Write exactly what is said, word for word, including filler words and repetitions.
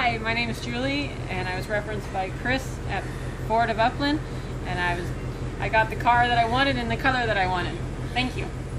Hi, my name is Julie, and I was referenced by Chris at Ford of Upland, and I was I got the car that I wanted in the color that I wanted. Thank you.